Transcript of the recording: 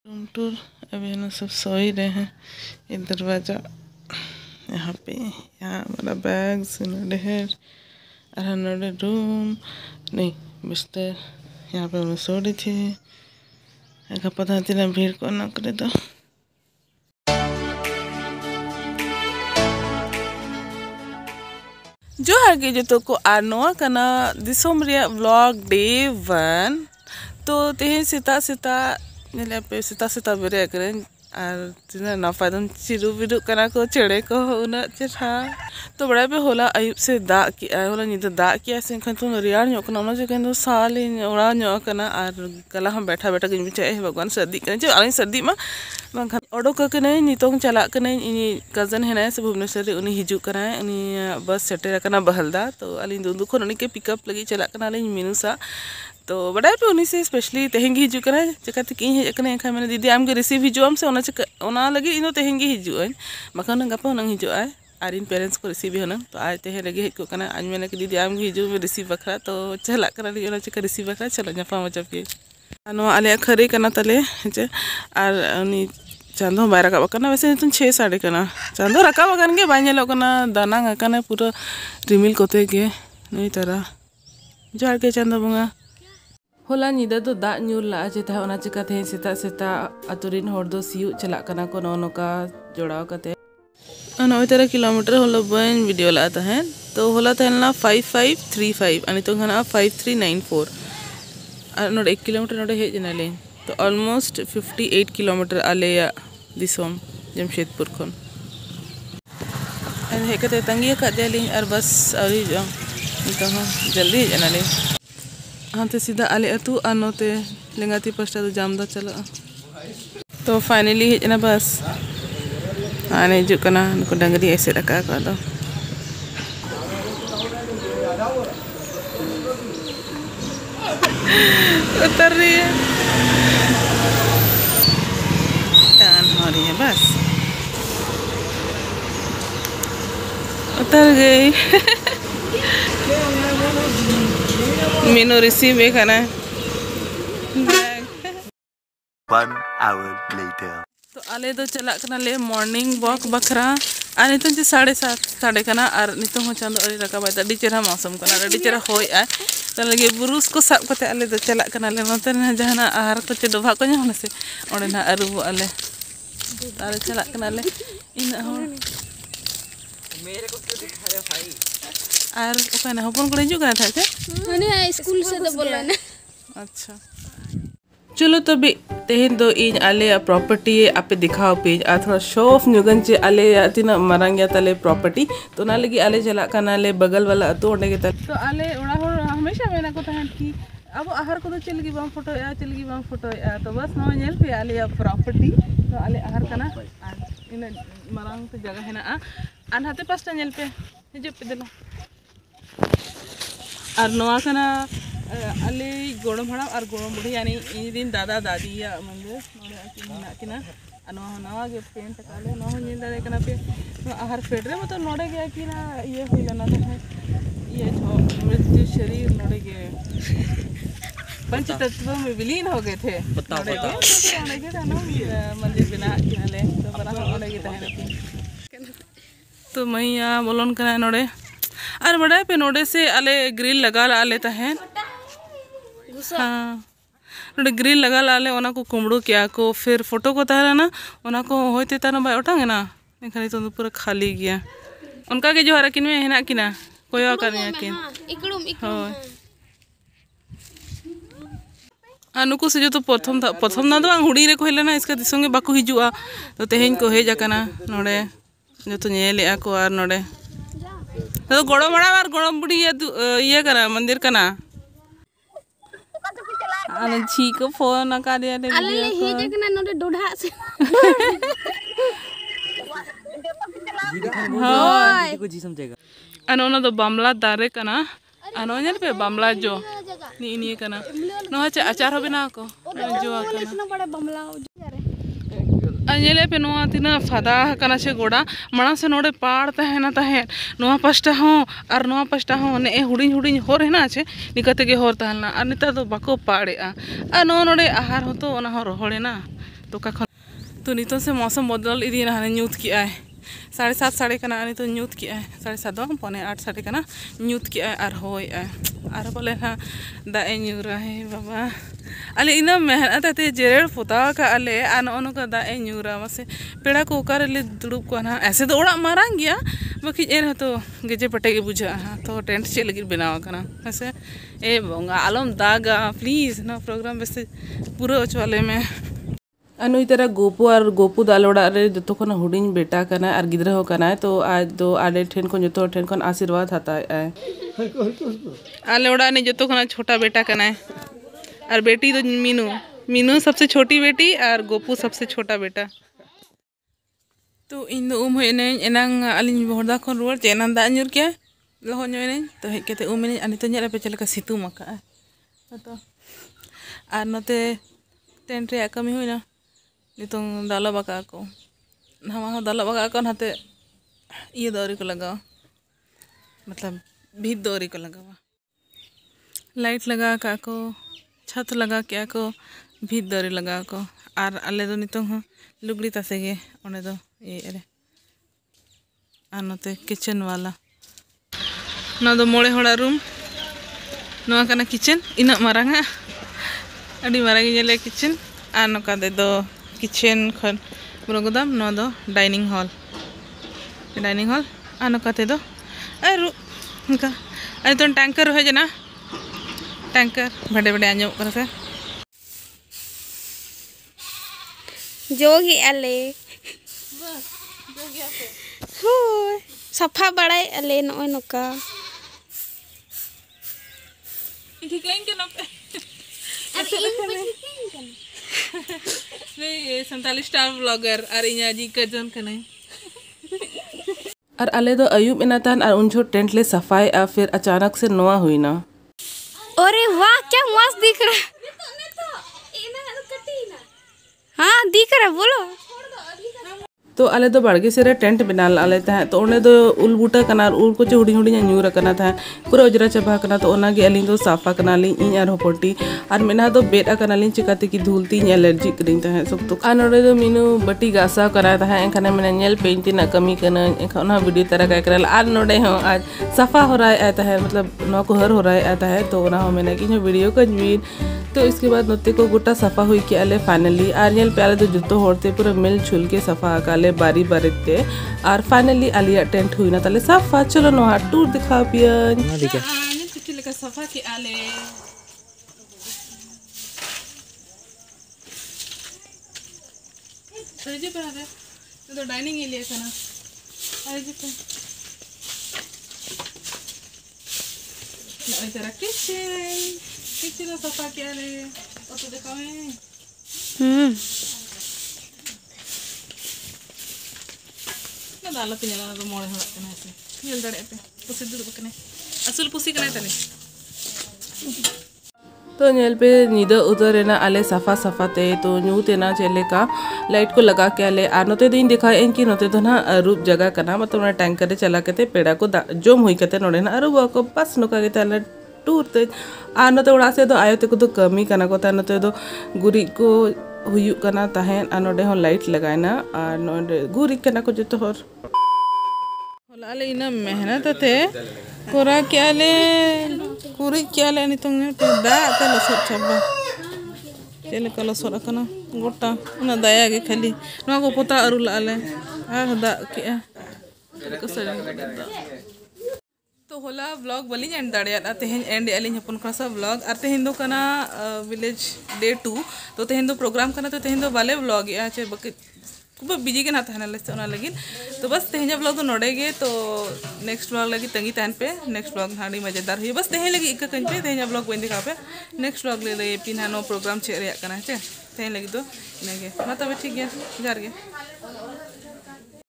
Room tour. अभी है ना सब सो ही रहे हैं। ये दरवाज़ा यहाँ पे, यहाँ हमारा बैग्स नोडे है और नोडे रूम नहीं बिस्तर। यहाँ पे मैं सो रही थी। अगर पता नहीं भीड़ को ना करे तो जोहार गे जो को आर नोआ कना दिसोम रिया व्लॉग डे 1। तो तेहे सेता सेता नेले पे सेता सेता बेरे करें और तना नाफा दम चिरु बिरु कना को चढ़े को उना चेहरा। तो बड़ा पे होला अयुब से दाग की होला नींद दाग किया से खन तो रियार न्यो कना उना जे कन साल ओड़ा न्यो कना और कला हम बैठा बैठा के बिचाए भगवान सर्दी कन जे आली सर्दी मा बांखा ओडोक कने नितों चला कने इनी कजन है से भुवनेश्वर उनी हिजू कना उनी बस सेटेर कना बहलदा। तो अली दुंदु खन उनी के पिकअप लगी चला कना ले मिनुसा। तो बड़ा पे उनी से स्पेशली तेहेंगे हिजू कना चकाते कि हेकने एखा मैंने दीदी आम के रिसीव हिजुआम से ओना लगे इनो तेहेंगे हिजुआन बाखन गपा नंग हिजुआ और इन पेरेंट्स को रिसीव होना। तो आज तेहे लगे हेको कना आज मैंने कि दीदी आम के हिजू में रिसीव बखरा। तो चला कना ली ओना चका रिसीव बखरा चलो जफा मजब के नो आले खरे कना तले जे और उनी चांदो बाय रकाब कना। वैसे नितुन 6 साढ़े कना चांदो रकाब कन के बाय नेलो कना दाना कना पूरा रिमिल कोते के नई तरह जोहार के चांदो बंगा। होला नीदा तो दाग ᱧᱩᱨ ला चेता ओना चिकाते सेता सेता अतुरिन होर दो सियु चला कना को नोका जोड़ाव कते 9 तरह किलोमीटर होला बन वीडियो ला है। तो होला तहलना 5535 अनि तो घना 5394 और नोड 1 किलोमीटर नोडे हे जनाले। तो ऑलमोस्ट 58 किलोमीटर आले या दिसोम जमशेदपुर खन अन हे कते तंगी का देली और बस अरी जो तो जल्दी जनाले हांते सीधा आले अतु अनोते लेंगाती पस्टा तो जामदा चला। तो फाइनली हेजना बस आने जो कना नको डंगरी ऐसे रखा का दो उतर रही है टर्न हो रही है बस उतर गई। मीनू रिसीव है खाना 1 hour later। तो आले तो चला कना ले मॉर्निंग वॉक बखरा और नितों जे 7:30 साढ़े कना और नितों हो चांदो अरी रकाब अडी चेहरा मौसम कना अडी चेहरा होय आ। तो लगे बुरुस को साब कते आले तो चला कना ले नते जहाना आहार को चे डोभा को ᱧᱟᱢ से ओडे ना अरुब आले तारे चला कना ले इन हो मेरे को क्यों दिखा रहे भाई और ओखाने हपन को हिजू कना था से माने स्कूल से तो बोला ना। अच्छा चलो तबे तेहन दो इन आले प्रॉपर्टी आपे दिखाओ पेज आ थोड़ा शो ऑफ न्यूगन चे आले तिना मारांगिया तले प्रॉपर्टी। तो ना लगी आले चला कना ले बगल वाला तो ओंडे के तले तो आले ओड़ा हो हमेशा मेना को तहन की अब आहार को तो चलगी बाम फोटो या चलगी बाम फोटो या तो बस नो नेल पे आले प्रॉपर्टी। तो आले आहार कना इन मारांग तो जगह है ना आन हाते पास्टा नेल पे हिजु पे देला और नोआ कना अले गोड़म हड़ा और गोड़म बुढ़ी यानी इन दिन दादा दादी या मंदिर नोड़े आकिना किना अनो नवा के पेंट काले नो नील दादे कना पे आहार फेडरे मतलब नोड़े गया कि ना ये होइला ना है ये जो मृत्यु शरीर नोड़े के पंच तत्व में विलीन हो गए थे नोड़े के था ना मंदिर बिना किनाले तो बना नोड़े के तहन। तो मैया बोलन कना नोड़े और बड़ा पे नोड़े से आले ग्रिल लगा आले तहन। हाँ नोड़े ग्रिल लगा लाले ओना को कुमड़ो क्या को फिर फोटो को तहरा ना ओना को होते ताना बाय ओटांगे ना एखाने तो पूरा खाली गया उनका के जो हरकिन में हेना किना कोयो करने किन हां अनुको से जो तो प्रथम ना दो हुडी रे को हेलेना इसका दिसंगे बाको हिजुआ। तो तेहेन को हेज आकना नोड़े जो तो नेले को और नोड़े तो गोड़ो बड़ा और गोड़म बुढ़ी ये करा मंदिर कना अने छी को फोन का दे ले अले हे जकना नोडे डोढा से हां को जी समझेगा अनोना तो बामला दारे कना अनोन पे बामला जो नी कना नो चे आचार हो बिना को जो कना बड़ा बमला अनेले पे नोआ तिना फादा कना से गोड़ा मणा से नोडे पाड़ तहना तहन नोआ पष्टा हो और नोआ पष्टा हो ने हुडिन हुडिन होर हेना छे निकते के होर तहना और निता तो बाको पाड़े आ नो नोडे आहार हो तो ओना हो रोहड़े ना। टोका खन तो नितों से मौसम बदल इदी ना न्यूत की आए 7:30 साढ़े कना नितो न्यूत की आए 7:30 दो पौने 8 साढ़े कना न्यूत की आए और होय आए और बोले ना दाए न्यूरा है बाबा अले इना मेहनत ते जेरेड़ पोता का अले आन ओनो का दाए न्यूरा मसे पेड़ा को ओकार ले दुड़ुब को ना ऐसे तो ओड़ा मारांग गया बाकी एन तो गेजे पटे के बुझा तो टेंट चे लगी बनावा कना ऐसे ए बोंगा आलम दागा प्लीज ना प्रोग्राम वैसे पूरा ओचवाले में अनुई तरह गोपू और गोपू दालोड़ा रे जो खन हुडिंग बेटा कना और गिद्रा हो कना तो आज दो आले ठेन को जो ठेन को आशीर्वाद हाता है आले ओड़ा ने जो खन छोटा बेटा कना और बेटी तो मीनू मीनू सबसे छोटी बेटी और गोपू सबसे छोटा बेटा तो इन दो होने एनांग अलिन बहरदा खन रुआर चेना दा न्यूर क्या लहो न्योने तो हेज केते ने अनि तो नेला पे चलका सितु मका तो और नते टेंट रे कमी होइना नितों दाला बका को हवा हो दाला बका को नाते ये दौरी को लगाओ मतलब भीत दौरी को लगावा लाइट लगा का को छत लगा क्या को भीत दौरी लगा को और अले दो नितों हो लुगड़ी तासेगे ओने दो ये अरे और नते किचन वाला ना दो मोड़े होड़ा रूम नवा कना किचन इना मारांगा अड़ी मारांगी जेले किचन और नका दे दो किचन खन बुरगुदाम नो दो डाइनिंग हॉल और नका ते दो अरु नका अरे तो टैंकर हो जना टैंकर बड़े बड़े आंजो कर से जोगी अले हो सफा बड़ाई अले नो नका ठीक है ना ये 47 स्टार ब्लॉगर और इना जी कजन कने और अले दो अयुब इनातान और उन टेंट ले सफाई आ फिर अचानक से नोआ हुई ना अरे वाह क्या मस्त दिख रहा है हाँ दिख रहा बोलो तो अले दो बाड़गे से टेंट बना लाले था तो उन्हें दो उल बूटा कना उल को हुडी हुडी न्यूर कना था पूरा उजरा चबा कना तो ओना गे अलिंग दो साफा कना ली इन और होपटी और मेना दो बेट कना ली चिकाते की धूलती एलर्जी करिंग था सब तो आ नोडे दो मीनू बटी गासा करा था एखाने मेना नेल पेंट ना कमी कना एखना वीडियो तरह का करल और नोडे हो आज सफा हो रहा है आता है मतलब नो को हर हो रहा है आता है तो ओना हो मेना की वीडियो का जमीन तो इसके बाद नोते को गोटा सफा हुई के अले फाइनली और नेल प्याले तो जुतो होते पूरा मिल छुल के सफा काले बारी बारीते और फाइनली आलिया टेंट हुई ना ताले सफा चलो नो हाथ टूर दिखा पियन ना दिखे ने चिट्ठी लेकर सफा के आले अरे जे पे आवे तो डाइनिंग एरिया kana अरे जे पे ना इधर किचन सफा के आले तो दिखावे दाला पिने ला दो मोड़े होड़ा कना ऐसे येल दड़े पे पुसी दुड़ बकने असल पुसी कने तने तो नेल पे नीदो उधर ना आले सफा सफा ते तो न्यू ते ना चले का लाइट को लगा के आले आनोते दिन दिखा इनकी नोते तो ना रूप जगह कना मतलब ना टैंकर रे चला के पेड़ा को जोम हुई कते नोडे ना अरु को पास नो का के टूर ते आनोते उड़ा से तो आयोते को तो कमी कना को तानोते तो गुरी को हुयु कना ताहेन आनोडे हो लाइट लगायना और नोडे गुरी कना को जतो हर होलाले इना मेहनत ते कोरा क्याले कुरी क्याले नितों ने दा ते लसो छबा चले कलो सोरा कना गोटा ना दया के खाली नो को पता अरुलाले आ दा के को सरी तो होला व्लॉग बलिंग एंड दाड़िया तेहन एंड अलिंग हपन सा व्लॉग और तेहन दो कना विलेज डे 2 तो तेहन दो प्रोग्राम कना तो तेहन दो बाले व्लॉग या चे बके खूब बिजी के ना तहना ले सोना लगी तो बस तेहन व्लॉग तो नोडेगे तो नेक्स्ट व्लॉग लगी तंगी तहन पे नेक्स्ट व्लॉग हाड़ी मजेदार हुई बस तेहन लगी एक कंचे तेहन व्लॉग बंदी का पे नेक्स्ट व्लॉग ले पिन हानो प्रोग्राम चे रे कना चे तेहन लगी तो इनेगे मा तबे ठीक गया जार गे